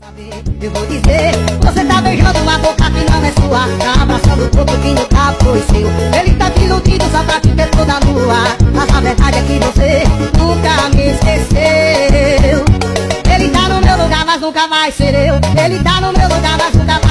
Eu vou dizer, você tá beijando uma boca que não é sua, tá abraçando o corpo que nunca foi seu. Ele tá te iludindo só pra te ter toda nua, mas a verdade é que você nunca me esqueceu. Ele tá no meu lugar, mas nunca vai ser eu. Ele tá no meu lugar, mas nunca vai